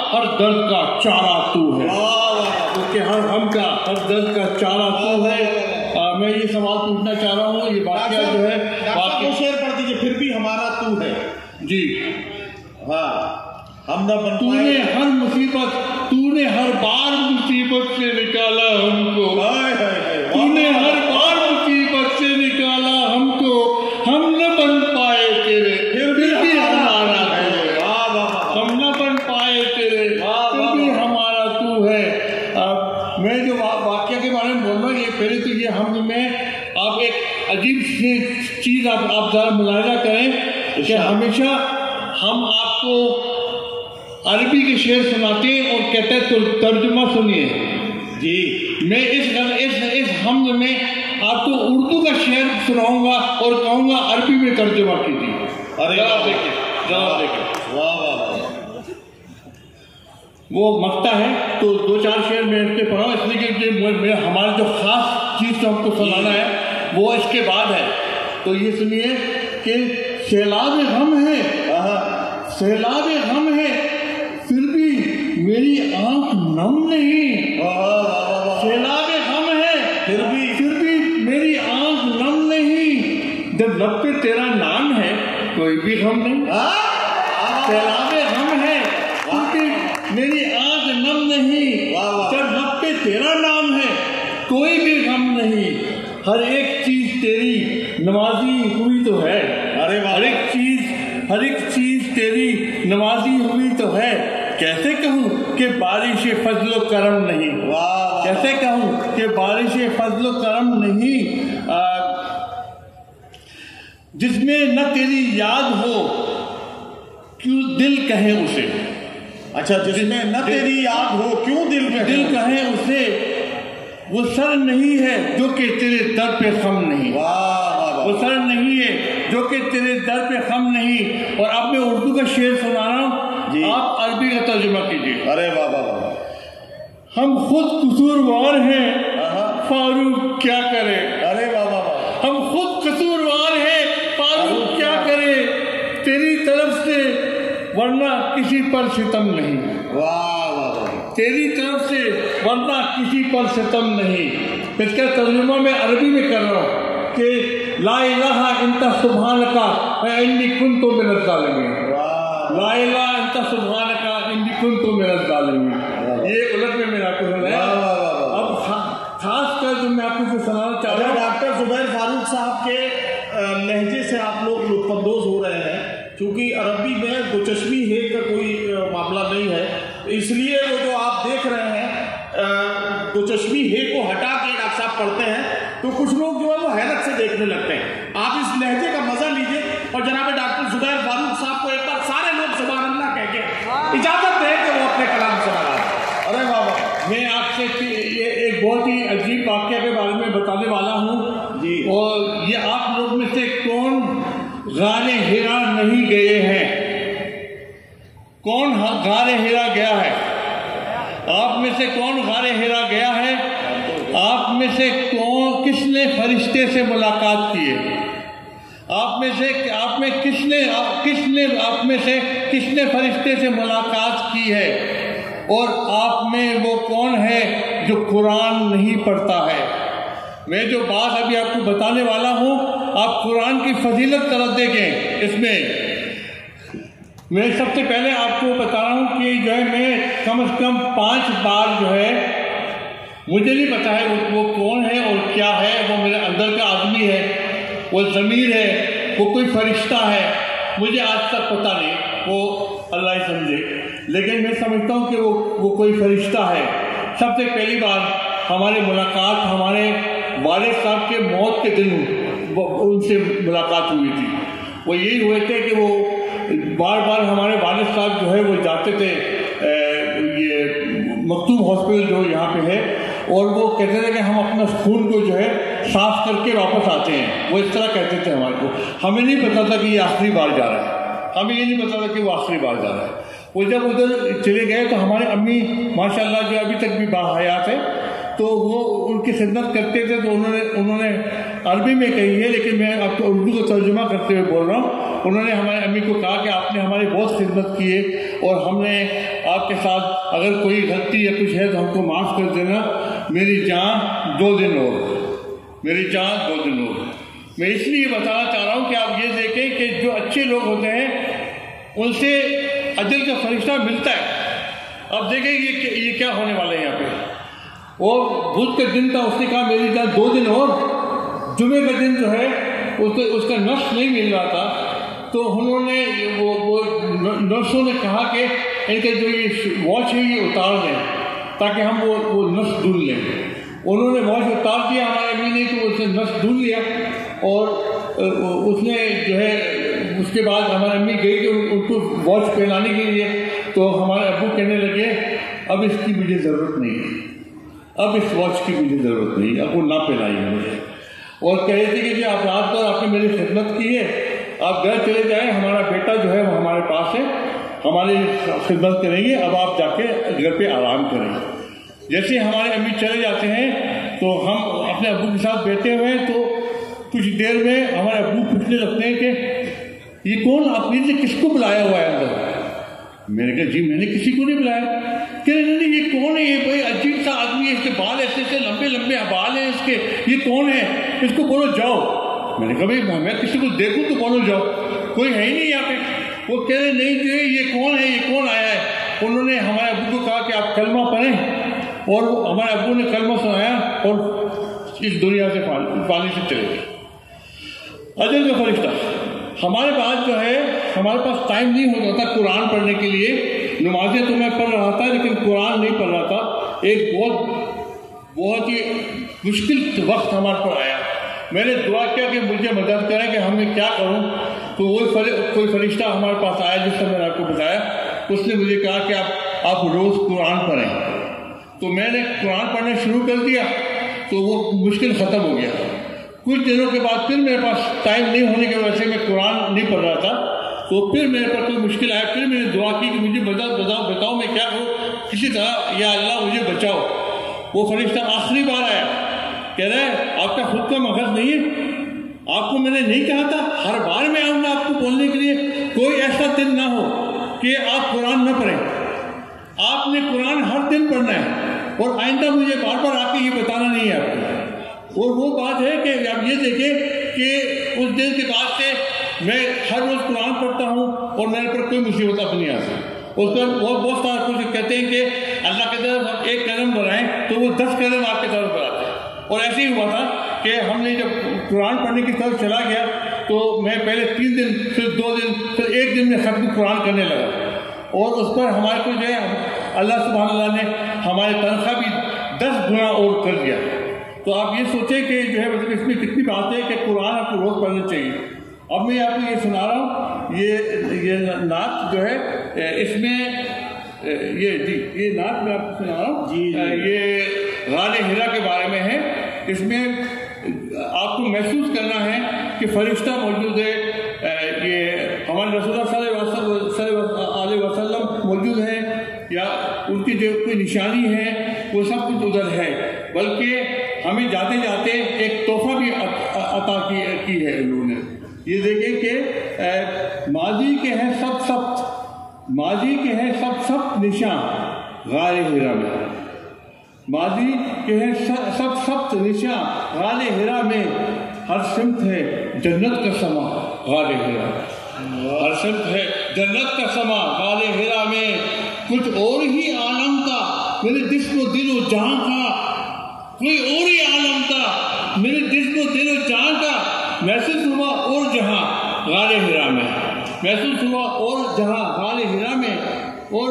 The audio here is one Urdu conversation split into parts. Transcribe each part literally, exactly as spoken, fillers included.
ہر درد کا چارہ تو ہے، کیونکہ ہر غم کا ہر درد کا چارہ تو ہے۔ میں یہ سوال پوچھنا چاہ رہا ہوں، یہ واقعہ جو ہے واقعہ شعر پڑھ دیجیے، پھر بھی ہمارا تو ہے۔ جی ہاں، ہم نہ بن تو نے ہر مصیبت، تو نے ہر بار مصیبت سے نکالا ہم کو، تو نے ہر بار مصیبت سے نکالا ہم کو، ہم نہ بن پائے تیرے پھر بھی ہمارا تو ہے، ہم نہ بن پائے تیرے پھر بھی ہمارا تو ہے۔ میں جو واقعہ کے بارے میں بول رہا ہوں، یہ پہلے تو یہ ہم میں آپ ایک عجیب سی چیز آپ آپ ذرا ملاحظہ کریں کہ ہمیشہ ہم آپ کو عربی کے شعر سناتے ہیں اور کہتے ہیں ترجمہ سنیے۔ جی میں اس اس اس حمد میں آپ کو اردو کا شعر سناؤں گا اور کہوں گا عربی میں ترجمہ کیجیے۔ جواب دیکھیں، جواب دیکھیں۔ واہ واہ، وہ مقطع ہے تو دو چار شعر میں اس پہ پڑھا ہوں، اس لیے کہ ہمارا جو خاص چیز جو ہم کو سنانا ہے وہ اس کے بعد ہے۔ تو یہ سنیے کہ سیلاب غم ہے، سیلاب غم ہے پھر بھی میری آنکھ نم نہیں، سیلاب غم ہے پھر بھی پھر بھی میری آنکھ نم نہیں، جب لب پہ تیرا نام ہے کوئی بھی غم نہیں، سیلاب غم ہے پھر بھی میری آنکھ نم نہیں، جب لب پہ تیرا نام ہے کوئی بھی غم نہیں، ہر ایک چیز تیری نوازی ہوئی تو ہے، ہر ایک چیز ہر ایک چیز تیری نوازی ہوئی تو ہے، کیسے کہوں کہ بارش فضل و کرم نہیں، کیسے کہوں کہ بارش فضل و کرم نہیں، جس میں نہ تیری یاد ہو کیوں دل کہے اسے، اچھا جس میں نہ تیری یاد ہو کیوں دل دل کہے اسے، وہ سر نہیں ہے جو کہ تیرے در پہ خم نہیں، وہ سر نہیں ہے جو کہ تیرے در پہ خم نہیں۔ اور اب میں اردو کا شعر سنا رہا ہوں، آپ عربی کا ترجمہ کیجیے۔ ارے واہ واہ واہ، ہم خود قصوروار ہیں فاروق کیا کرے، ارے واہ واہ واہ، ہم خود قصوروار ہیں فاروق کیا کرے، تیری طرف سے ورنہ کسی پر ستم نہیں، واہ واہ، تیری طرف سے ورنہ کسی پر ستم نہیں۔ اس کا ترجمہ میں عربی میں کر رہا ہوں کہ لا الہ انت سبحانک انی کنت من الظالمین، لا الہ انت سبحانک انی کنت من الظالمین، یہ الٹ میں میں نے آپ کو سنایا۔ اب خاص کر جو میں آپ کو سنانا چاہ رہا ہوں، ڈاکٹر زبیر فاروق صاحب کے لہجے سے آپ لوگ لطف اندوز ہو رہے ہیں، کیونکہ عربی میں دو چشمی ہے کا کوئی معاملہ نہیں ہے، اس لیے وہ جو آپ دیکھ رہے ہیں دو چشمی ہے کو ہٹا کے ڈاکٹر صاحب پڑھتے ہیں تو کچھ لوگ جو ہے وہ حیرت سے دیکھنے لگتے ہیں۔ آپ اس لہجے کا مزہ لیجئے اور جناب ڈاکٹر زبیر فاروق صاحب کو ایک بار سارے لوگ سبحان اللہ کہہ کے اجازت دیں کہ وہ اپنے کلام سنا رہا ہے۔ ارے بابا، میں آپ سے ایک بہت ہی عجیب واقعہ کے بارے میں بتانے والا ہوں جی، اور یہ آپ لوگ میں سے کون غار ہرا نہیں گئے ہیں؟ کون غار ہرا گیا ہے؟ آپ میں سے کون غار ہرا گیا ہے؟ آپ میں سے کون کس نے فرشتے سے ملاقات کی ہے؟ آپ میں سے آپ میں کس نے کس نے آپ میں سے کس نے فرشتے سے ملاقات کی ہے؟ اور آپ میں وہ کون ہے جو قرآن نہیں پڑھتا ہے؟ میں جو بات ابھی آپ کو بتانے والا ہوں، آپ قرآن کی فضیلت طرف دیکھیں۔ اس میں میں سب سے پہلے آپ کو بتا رہا ہوں کہ جو ہے میں کم از کم پانچ بار جو ہے، مجھے نہیں پتا ہے وہ کون ہے اور کیا ہے، وہ میرے اندر کا آدمی ہے، وہ ضمیر ہے، وہ کوئی فرشتہ ہے، مجھے آج تک پتہ نہیں، وہ اللہ ہی سمجھے، لیکن میں سمجھتا ہوں کہ وہ وہ کوئی فرشتہ ہے۔ سب سے پہلی بار ہماری ملاقات ہمارے والد صاحب کے موت کے دن ان سے ملاقات ہوئی تھی۔ وہ یہی ہوئے تھے کہ وہ بار بار ہمارے والد صاحب جو ہے وہ جاتے تھے یہ مکتوم ہاسپٹل جو یہاں پہ ہے، اور وہ کہتے تھے کہ ہم اپنا خون کو جو ہے صاف کر کے واپس آتے ہیں، وہ اس طرح کہتے تھے ہمارے کو۔ ہمیں نہیں پتا تھا کہ یہ آخری بار جا رہا ہے، ہمیں یہ نہیں پتا تھا کہ وہ آخری بار جا رہا ہے۔ وہ جب ادھر چلے گئے تو ہمارے امی ماشاء اللہ جو ابھی تک بھی باحیات ہے، تو وہ ان کی خدمت کرتے تھے، تو انہوں نے انہوں نے عربی میں کہی ہے، لیکن میں آپ کو اردو کا ترجمہ کرتے ہوئے بول رہا ہوں۔ انہوں نے ہمارے امی کو کہا کہ آپ نے ہماری بہت خدمت کی ہے اور ہم نے آپ آپ کے ساتھ اگر کوئی غلطی یا کچھ ہے تو ہم کو معاف کر دینا. میری جان دو دن اور میری جان دو دن اور میں اس لیے بتانا چاہ رہا ہوں کہ آپ یہ دیکھیں کہ جو اچھے لوگ ہوتے ہیں ان سے اجل کا فرشتہ ملتا ہے. اب دیکھیں یہ یہ کیا ہونے والا ہے یہاں پہ. اور بدھ کا دن تھا, اس نے کہا میری جان دو دن اور. جمعے کا دن جو ہے اس کو اس کا نفس نہیں مل رہا تھا, تو انہوں نے وہ وہ نرسوں نے کہا کہ ان کے جو یہ واچ ہے یہ اتار دیں تاکہ ہم وہ وہ نفس ڈھونڈ لیں. انہوں نے واچ اتار دیا ہمارے امی نے, تو اس نے نفس ڈھونڈ لیا. اور اس نے جو ہے اس کے بعد ہماری امی گئی کہ ان کو واچ پہنانے کے لیے, تو ہمارے ابو کہنے لگے اب اس کی مجھے ضرورت نہیں ہے, اب اس واچ کی مجھے ضرورت نہیں, اب وہ نہ پہنائیے مجھے. اور کہہ رہے تھے کہ جی آپ رات پر آپ نے میری خدمت کی ہے, آپ گھر چلے جائیں, ہمارا بیٹا جو ہے وہ ہمارے پاس ہے, ہماری خدمت کریں گے, اب آپ جا کے گھر پہ آرام کریں. جیسے ہمارے امی چلے جاتے ہیں تو ہم اپنے ابو کے ساتھ بیٹھے ہوئے ہیں, تو کچھ دیر میں ہمارے ابو پوچھنے لگتے ہیں کہ یہ کون, آپ نے کس کو بلایا ہوا ہے اندر؟ میں نے کہا جی میں نے کسی کو نہیں بلایا. کہ نہیں نہیں یہ کون ہے, یہ بھائی عجیب سا آدمی ہے, اس کے بال ایسے ایسے لمبے لمبے بال ہیں اس کے, یہ کون ہے, اس کو بولو جاؤ. میں نے کہا بھائی میں کسی کو دیکھوں تو بولو جاؤ, کوئی ہے ہی نہیں یہاں پہ. وہ کہہ رہے نہیں جو یہ کون ہے, یہ کون آیا ہے. انہوں نے ہمارے ابو کو کہا کہ آپ کلمہ پڑھیں, اور ہمارے ابو نے کلمہ سنایا اور اس دنیا سے پانی سے چلے گئے. اجل کا فرشتہ ہمارے پاس جو ہے, ہمارے پاس ٹائم نہیں ہوتا تھا قرآن پڑھنے کے لیے. نمازیں تو میں پڑھ رہا تھا لیکن قرآن نہیں پڑھ رہا تھا. ایک بہت بہت ہی مشکل وقت ہمارے پر آیا. میں نے دعا کیا کہ مجھے مدد کریں کہ ہم میں کیا کروں. تو وہ کوئی فرشتہ ہمارے پاس آیا جس سے میں نے آپ کو بتایا. اس نے مجھے کہا کہ آپ آپ روز قرآن پڑھیں. تو میں نے قرآن پڑھنا شروع کر دیا, تو وہ مشکل ختم ہو گیا. کچھ دنوں کے بعد پھر میرے پاس ٹائم نہیں ہونے کی وجہ سے میں قرآن نہیں پڑھ رہا تھا. تو پھر میرے پر کوئی مشکل آیا, پھر میں نے دعا کی کہ مجھے مدد بتاؤ بتاؤ میں کیا کروں, کسی طرح یا اللہ مجھے بچاؤ. وہ فرشتہ آخری بار آیا, کہہ رہا ہے آپ کا خود کا مغز نہیں ہے, آپ کو میں نے نہیں کہا تھا ہر بار میں آؤں گا آپ کو بولنے کے لیے, کوئی ایسا دن نہ ہو کہ آپ قرآن نہ پڑھیں. آپ نے قرآن ہر دن پڑھنا ہے, اور آئندہ مجھے بار بار آ کے یہ بتانا نہیں ہے آپ کو. اور وہ بات ہے کہ آپ یہ دیکھیں کہ اس دن کے بعد سے میں ہر روز قرآن پڑھتا ہوں, اور میرے پر کوئی مصیبت اب نہیں آتی. اس پر بہت بہت سارا کچھ کہتے ہیں کہ اللہ کی طرف ہم ایک قدم بڑھائیں تو وہ دس قدم آپ کی طرف بڑھاتے ہیں. اور ایسے ہی ہوا تھا کہ ہم نے جب قرآن پڑھنے کی طرف چلا گیا تو میں پہلے تین دن پھر دو دن پھر ایک دن میں ختم قرآن کرنے لگا. اور اس پر ہمارے کو جو ہے اللہ سبحانہ اللہ نے ہمارے تنخواہ بھی دس گنا اور کر دیا. تو آپ یہ سوچیں کہ جو ہے مطلب اس میں کتنی بات ہے کہ قرآن آپ کو روز پڑھنا چاہیے. اب میں آپ کو یہ سنا رہا ہوں, یہ یہ نعت جو ہے اس میں یہ جی یہ نعت میں آپ کو سنا رہا ہوں جی یہ غار حرا کے بارے میں ہے. اس میں آپ کو محسوس کرنا ہے کہ فرشتہ موجود ہے, یہ ہمارے رسول اللہ صلی اللہ علیہ وسلم موجود ہیں, یا ان کی جو کوئی نشانی ہے وہ سب کچھ ادھر ہے. بلکہ ہمیں جاتے جاتے ایک تحفہ بھی عطا کی ہے انہوں نے. یہ دیکھیں کہ ماضی کے ہیں سب سب ماضی کے ہیں سب سب نشان غار حرا میں, ماضی کے ہیں سب سب نشان غار حرا میں, ہر سمت ہے جنت کا سما غار حرا, ہر سمت ہے جنت کا سما غار حرا میں. کچھ اور ہی عالم تھا میرے جسم و دل و جہاں کا, کوئی اور ہی عالم تھا میرے جسم و دل و جہاں کا. محسوس ہوا اور جہاں غار حرا میں, محسوس ہوا اور جہاں غار حرا میں. اور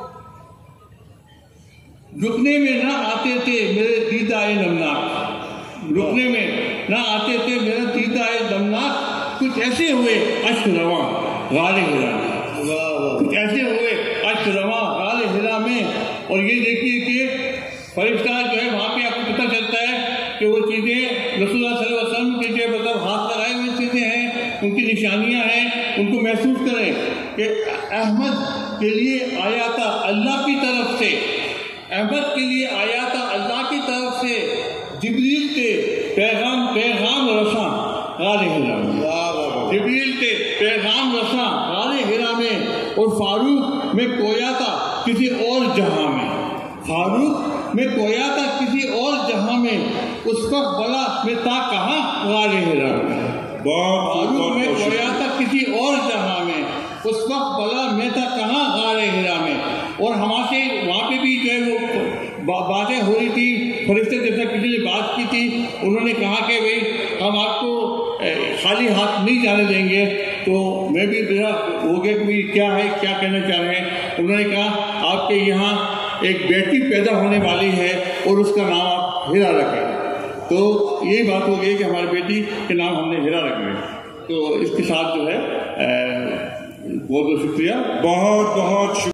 رکنے میں نہ آتے تھے میرے دیدائے نمناک, رکنے میں نہ آتے تھے میرے دیدائے نمناک. کچھ ایسے ہوئے اشک رواں غار حرا میں, کچھ ایسے ہوئے اشک رواں غار حرا میں. اور یہ دیکھیے کہ فرشتہ جو ہے وہاں پہ آپ کو پتہ چلتا ہے کہ وہ چیزیں رسول اللہ صلی اللہ علیہ وسلم کے جو مطلب ہاتھ لگائے ہوئے چیزیں ہیں, ان کی نشانیاں ہیں, ان کو محسوس کریں کہ احمد کے لیے آیا تھا اللہ کی طرف سے, احمد کے لیے آیا تھا اللہ کی طرف سے, جبریل کے پیغام پیغام رساں غار حرا میں, جبریل کے پیغام رساں غار حرا میں. اور فاروق میں کویا تھا کسی اور جہاں میں، فاروق میں گویا تھا کسی اور جہاں میں، اس وقت بلا میں تھا کہاں؟ غار ہرا میں۔ فاروق میں گویا تھا کسی اور جہاں میں، اس وقت بلا میں تھا کہاں؟ غار ہرا میں۔ اور ہمارے سے وہاں پہ بھی جو ہے وہ باتیں ہو رہی تھی، فرشتے جیسا کسی نے بات کی تھی، انہوں نے کہا کہ بھئی ہم آپ کو خالی ہاتھ نہیں جانے دیں گے۔ تو میں بھی میرا ہو گیا کہ کیا ہے، کیا کہنا چاہ رہے ہیں۔ انہوں نے کہا آپ کے یہاں ایک بیٹی پیدا ہونے والی ہے اور اس کا نام آپ ہیرا رکھیں۔ تو یہی بات ہو گئی کہ ہماری بیٹی کے نام ہم نے ہیرا رکھ لیا۔ تو اس کے ساتھ جو ہے بہت بہت شکریہ، بہت بہت شکریہ۔